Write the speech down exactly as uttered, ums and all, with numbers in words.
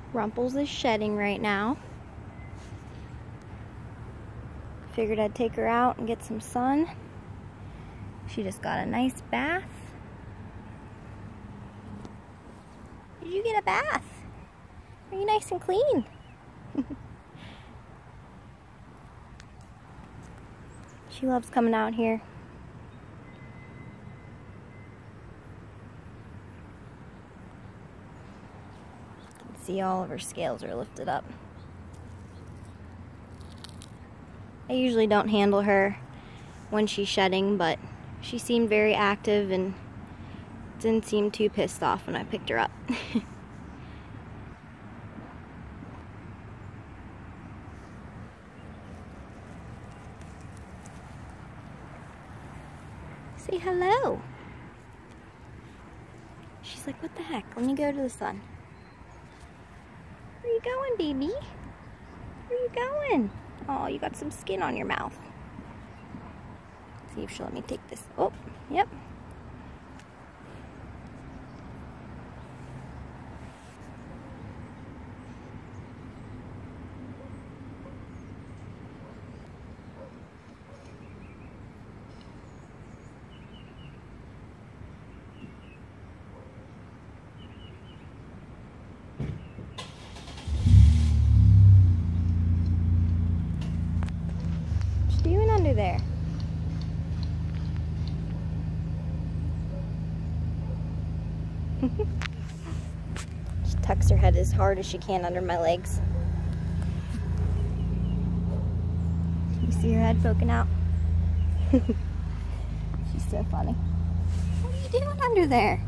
Rumples is shedding right now. Figured I'd take her out and get some sun. She just got a nice bath. Did you get a bath? Are you nice and clean? She loves coming out here. You can see all of her scales are lifted up. I usually don't handle her when she's shedding, but she seemed very active and didn't seem too pissed off when I picked her up. Say hello. She's like, what the heck? Let me go to the sun. Where you going, baby? Where you going? Oh, you got some skin on your mouth. See if she'll let me take this. Oh, yep. What are you doing under there? She tucks her head as hard as she can under my legs. You see her head poking out? She's so funny. What are you doing under there?